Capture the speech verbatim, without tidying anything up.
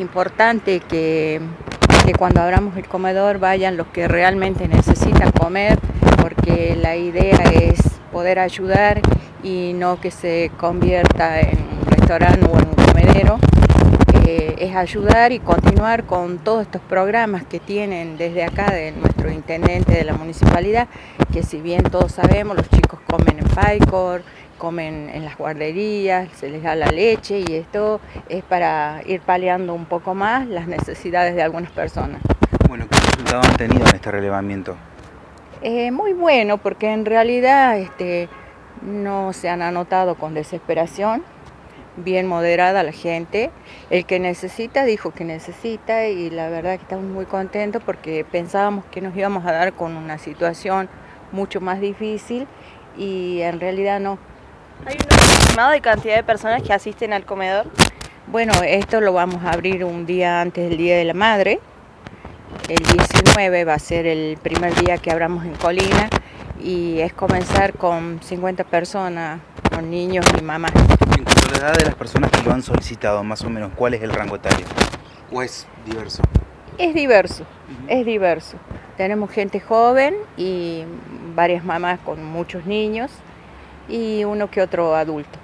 importante que, que cuando abramos el comedor vayan los que realmente necesitan comer, porque la idea es poder ayudar y no que se convierta en un restaurante o en un comedero. Eh, es ayudar y continuar con todos estos programas que tienen desde acá de nuestro intendente de la municipalidad, que si bien todos sabemos, los chicos comen en Paycor, comen en las guarderías, se les da la leche, y esto es para ir paliando un poco más las necesidades de algunas personas. Bueno, ¿qué resultados han tenido en este relevamiento? Eh, muy bueno, porque en realidad este, no se han anotado con desesperación, bien moderada la gente. El que necesita dijo que necesita, y la verdad que estamos muy contentos porque pensábamos que nos íbamos a dar con una situación mucho más difícil y en realidad no. ¿Hay un número estimado de cantidad de personas que asisten al comedor? Bueno, esto lo vamos a abrir un día antes del Día de la Madre. El diecinueve va a ser el primer día que abramos en Colina y es comenzar con cincuenta personas, con niños y mamás. En cuanto a la edad de las personas que lo han solicitado, más o menos, ¿cuál es el rango etario? ¿O es diverso? Es diverso, uh-huh. es diverso. Tenemos gente joven y varias mamás con muchos niños y uno que otro adulto.